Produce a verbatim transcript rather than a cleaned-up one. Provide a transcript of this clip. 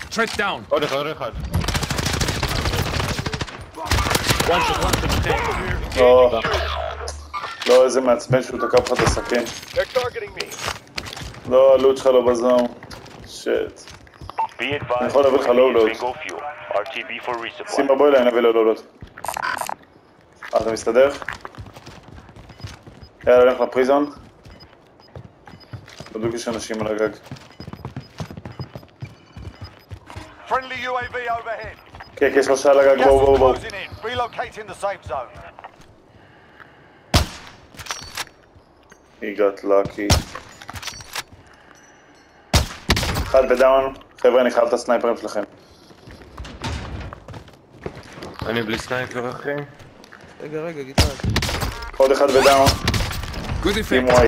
Threat down. עוד אחד, עוד אחד. one shot, one shot, שתי. לא, לא, איזה מעצבן שהוא תקע לך את הסכין. They're targeting me. לא, הלוט שלך לא בזום. שיט. אני יכול להביא לך לולות. שים בבוי אליי, נביא לו לולות. אה, אתה מסתדר? יאללה, הולך לפריזון. בדיוק יש אנשים על הגג. Friendly U A V overhead. כן, כן, שלושה על הגג, בואו, בואו, בואו. Closing in. Relocating the safe zone. He got lucky. אחד בדאון. חבר'ה, אני חייב את הסנייפרים שלכם. אני בלי סנייפר אחי. רגע, רגע, גיטה. עוד אחד בדאון. Good שימו effect.